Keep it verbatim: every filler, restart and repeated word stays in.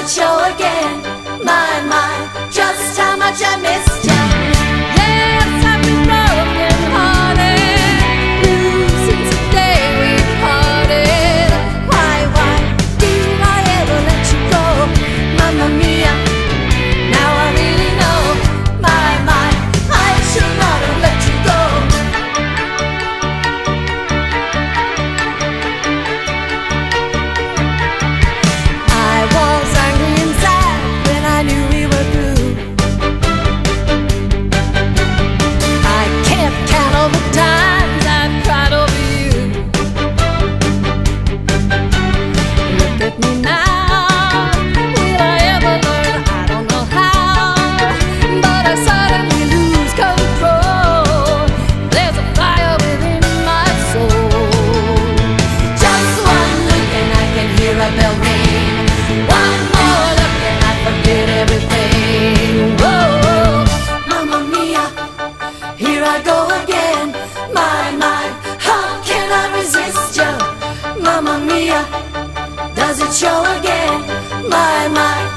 it show again? My, my, just how much I missed you. Yes, I've been broken hearted, blue since the day we parted. Why, why did I ever let you go? Mamma mia, now I really know. My, my, I should not have let you go. I was angry and sad when I knew we were through. I can't count all the times I've cried over you. Look at me now, will I ever learn? I don't know how, but I suddenly lose control. There's a fire within my soul. Just one look and I can hear a bell ring. One more look and I forget everything. Whoa, Mamma mia, here I go again. My, my, how can I resist you? Mamma mia, does it show again? My, my,